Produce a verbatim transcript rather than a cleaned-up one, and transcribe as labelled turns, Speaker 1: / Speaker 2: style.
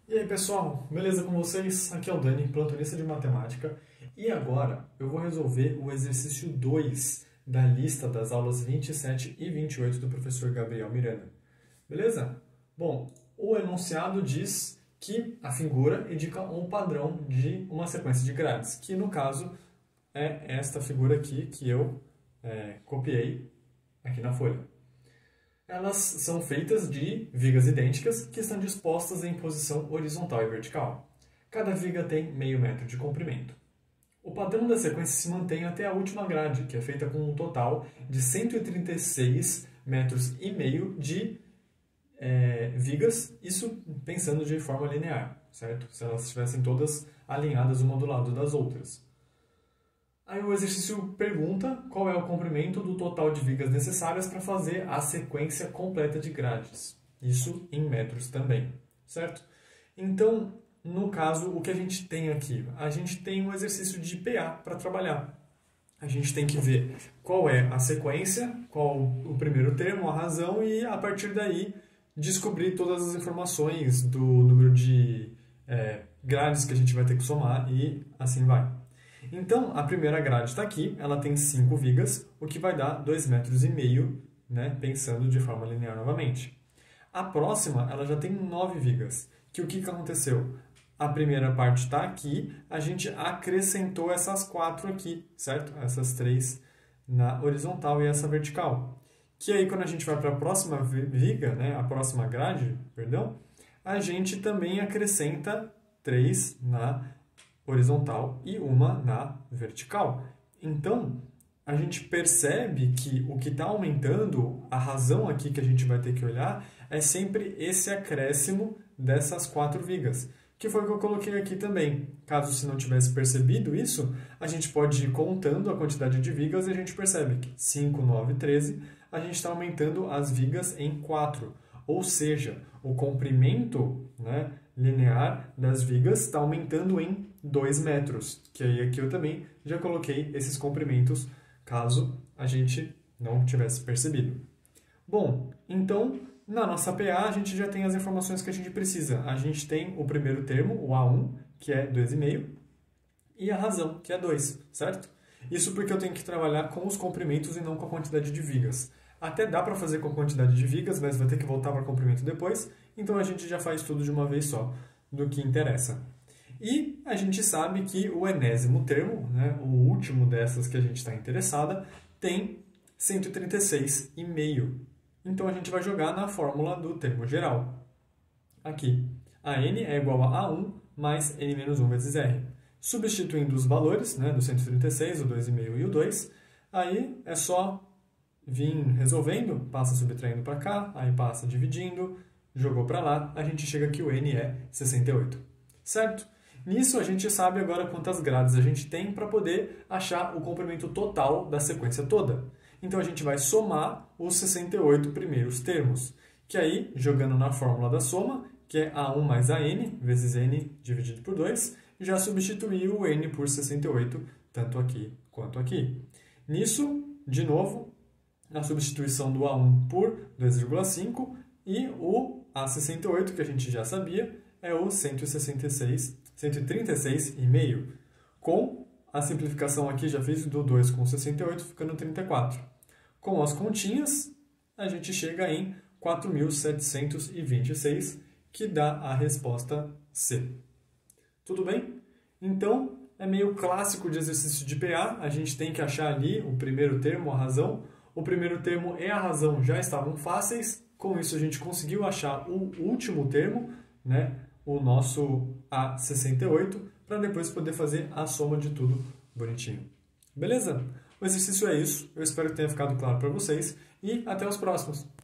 Speaker 1: E aí pessoal, beleza com vocês? Aqui é o Dani, plantonista de matemática, e agora eu vou resolver o exercício dois da lista das aulas vinte e sete e vinte e oito do professor Gabriel Miranda. Beleza? Bom, o enunciado diz que a figura indica um padrão de uma sequência de grades, que no caso é esta figura aqui que eu é, copiei aqui na folha. Elas são feitas de vigas idênticas que estão dispostas em posição horizontal e vertical. Cada viga tem meio metro de comprimento. O padrão da sequência se mantém até a última grade, que é feita com um total de cento e trinta e seis metros e meio de é, vigas, isso pensando de forma linear, certo? Se elas estivessem todas alinhadas uma do lado das outras. Aí o exercício pergunta qual é o comprimento do total de vigas necessárias para fazer a sequência completa de grades. Isso em metros também, certo? Então, no caso, o que a gente tem aqui? A gente tem um exercício de P A para trabalhar. A gente tem que ver qual é a sequência, qual o primeiro termo, a razão, e a partir daí descobrir todas as informações do número de é, grades que a gente vai ter que somar e assim vai. Então, a primeira grade está aqui, ela tem cinco vigas, o que vai dar dois metros e meio, né, pensando de forma linear novamente. A próxima, ela já tem nove vigas, que o que aconteceu? A primeira parte está aqui, a gente acrescentou essas quatro aqui, certo? Essas três na horizontal e essa vertical. Que aí, quando a gente vai para a próxima viga, né, a próxima grade, perdão, a gente também acrescenta três na horizontal e uma na vertical. Então, a gente percebe que o que está aumentando, a razão aqui que a gente vai ter que olhar, é sempre esse acréscimo dessas quatro vigas, que foi o que eu coloquei aqui também. Caso se não tivesse percebido isso, a gente pode ir contando a quantidade de vigas e a gente percebe que cinco, nove, treze, a gente está aumentando as vigas em quatro. Ou seja, o comprimento, né, linear das vigas está aumentando em dois metros, que aí aqui eu também já coloquei esses comprimentos, caso a gente não tivesse percebido. Bom, então, na nossa P A, a gente já tem as informações que a gente precisa. A gente tem o primeiro termo, o A um, que é dois vírgula cinco, e a razão, que é dois, certo? Isso porque eu tenho que trabalhar com os comprimentos e não com a quantidade de vigas. Até dá para fazer com a quantidade de vigas, mas vai ter que voltar para o comprimento depois, então a gente já faz tudo de uma vez só, do que interessa. E a gente sabe que o enésimo termo, né, o último dessas que a gente está interessada, tem cento e trinta e seis vírgula cinco. Então a gente vai jogar na fórmula do termo geral. Aqui, a n é igual a A um mais n menos um vezes r. Substituindo os valores, né, do cento e trinta e seis, o dois vírgula cinco e o dois, aí é só vir resolvendo, passa subtraindo para cá, aí passa dividindo, jogou para lá, a gente chega que o n é sessenta e oito. Certo? Nisso a gente sabe agora quantas grades a gente tem para poder achar o comprimento total da sequência toda. Então a gente vai somar os sessenta e oito primeiros termos, que aí, jogando na fórmula da soma, que é A um mais A n, vezes n dividido por dois, já substituiu o n por sessenta e oito, tanto aqui quanto aqui. Nisso, de novo, a substituição do A um por dois vírgula cinco e o A sessenta e oito, que a gente já sabia, é o cento e sessenta e seis, cento e trinta e seis vírgula cinco. Com a simplificação aqui, já fiz do dois com sessenta e oito, ficando trinta e quatro. Com as continhas, a gente chega em quatro mil setecentos e vinte e seis, que dá a resposta C. Tudo bem? Então, é meio clássico de exercício de P A, a gente tem que achar ali o primeiro termo, a razão. O primeiro termo e a razão já estavam fáceis, com isso a gente conseguiu achar o último termo, né, o nosso A sessenta e oito, para depois poder fazer a soma de tudo bonitinho. Beleza? O exercício é isso, eu espero que tenha ficado claro para vocês e até os próximos!